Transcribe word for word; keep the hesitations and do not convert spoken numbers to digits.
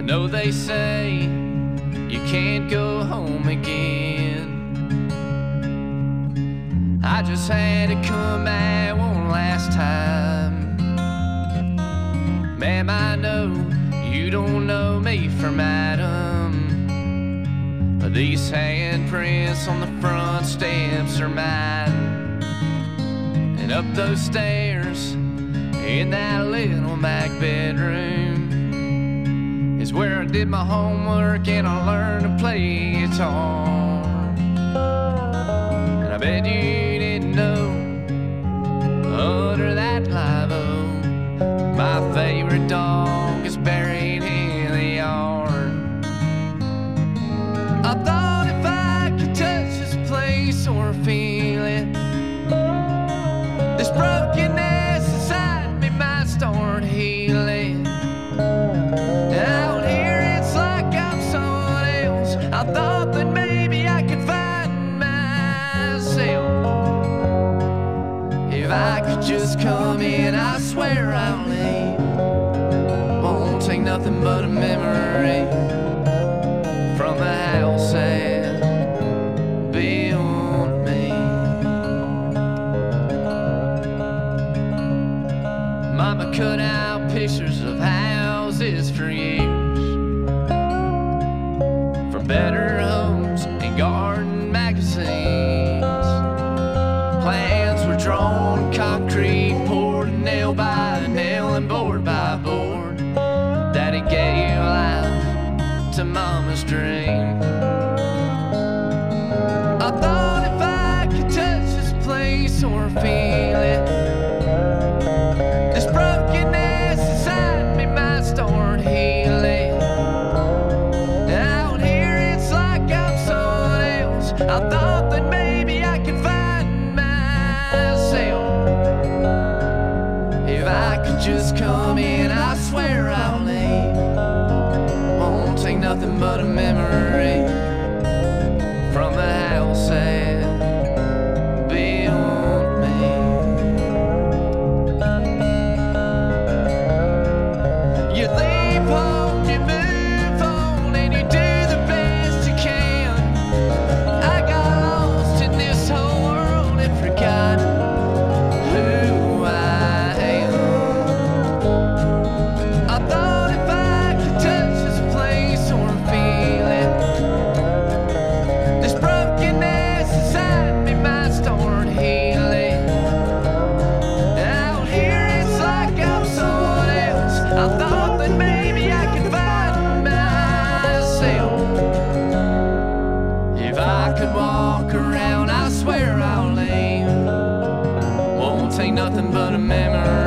know they say you can't go home again. I just had to come back one last time. Ma'am, I know you don't know me from Adam, but these handprints on the front steps are mine. And up those stairs in that little back bedroom is where I did my homework and I learned to play guitar. And I bet you didn't know, under that live oak, my favorite dog is buried in the yard. I thought if I could touch this place or feel it, this brokenness inside me might start healing. Out here it's like I'm someone else. I thought that maybe I could find myself. If I could just come in, I swear I'll leave. Won't take nothing but a memory from the house that built me. Mama cut out pictures of houses for years, for better homes and garden magazines. Plans were drawn, concrete poured, nail by nail and board by board. Daddy gave life to Mama's dream. I thought if I could touch this place or feel it, this brokenness inside me might start healing. Out here it's like I'm someone else. I thought that maybe I could find myself. If I could just come in, I swear I'll leave. Won't take nothing but a memory from the house that built me. You leave home, you move on, and you do the best you can. I got lost in this whole world and forgot who I am. I thought if I could touch this place or feel it, this brokenness inside me might start healing. Out here it's like I'm someone else. I thought that maybe I could find myself. If I could walk around, I swear I'll leave. Won't take nothing but a memory